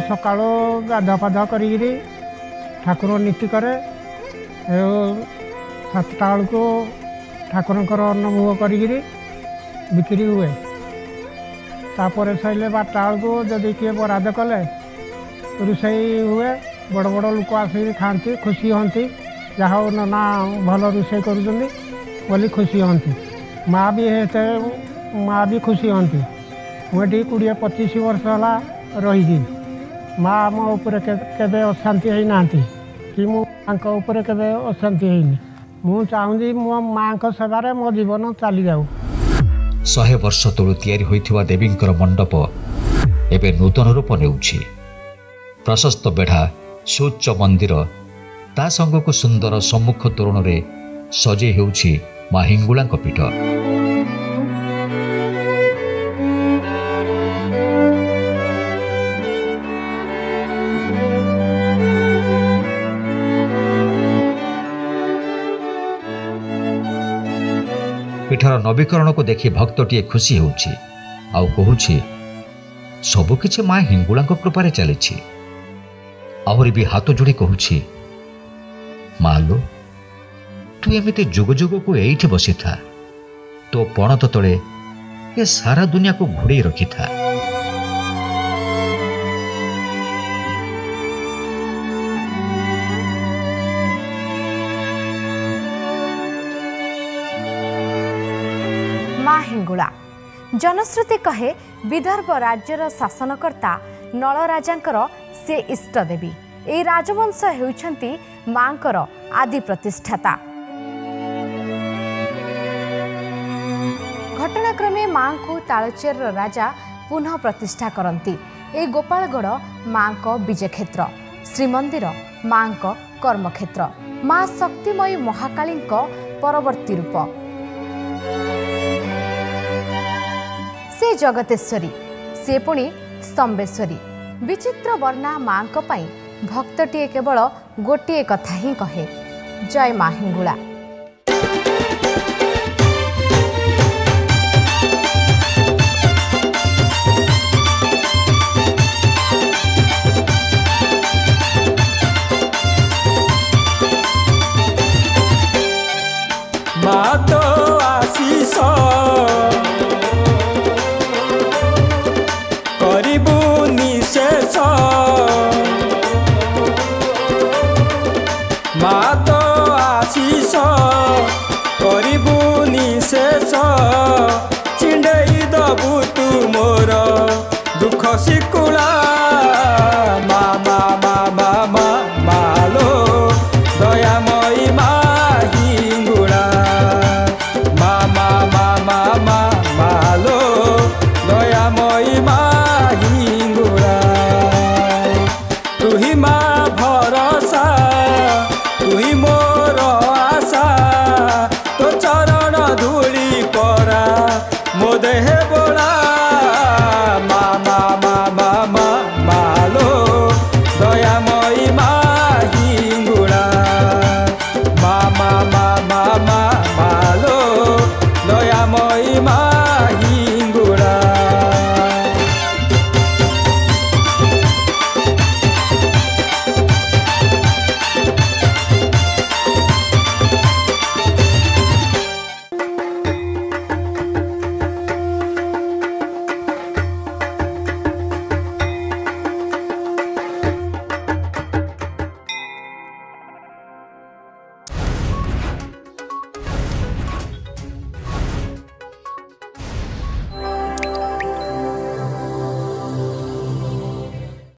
सका गाधा पाधा करी ठाकुर नीति करे 7टा बेलू ठाकुर अन्न भोग करी बिक्री हुए तापर सैले 12टा बेलू जदि किए बराद कले रोषई हुए बड़ बड़ लोक आसिक खाती खुशी हंती जहाँ नना भल रोषई कर खुशी हंती माँ भी हेते माँ भी खुशी हंती मुझे 20-25 वर्ष है रही माँ आम उपर केवे अशांति होना कि मुझे केवे अशांति होनी मु चाहूँगी मो माँ सेवार मो जीवन चली जाऊ। 100 वर्ष तलू तैयारी होइथिबा देवींकर मंडप एबे नूतन रूप नेउछि। प्रशस्त बेढ़ा सुउच्च मंदिर ता संगक सुंदर सम्मुख तोरण रे सजे हेउछि माँ हिंगुलांक पीठ। पीठर नवीकरण को देखि भक्तटीए खुशी होउछि आउ कहूछि सबकिछि माँ हिंगुलांक कृपारे चलिछि। आहरी भी हाथ जोड़ी कहूछि मालो तू एमिति जुग जुग को एइठी बसी था तो पणत तले ये सारा दुनिया को घोड़े रखी था। माँ हिंगुला जनश्रुति कहे विदर्भ राज्यर शासनकर्ता नल राजांकर से इष्ट देवी ए राजवंश हेउछंती मांकर आदि प्रतिष्ठाता। घटनाक्रमे मां को तालचेर राजा पुनः प्रतिष्ठा करती। ए गोपालगढ़ मां को विजय क्षेत्र श्रीमंदिर मां को कर्मक्षेत्र मां शक्तिमयी महाकाली परवर्ती रूप से जगतेश्वरी से पुणी स्तंभेश्वरी विचित्र वर्णा मां भक्तटीए केवल गोटे कथा ही कहे जय माँ हिंगुला। माँ तो आशीष करिबु निशेष माँ तो आशीष करिबु निशेष चिंडेई दबु तू मोर दुख शिकुला।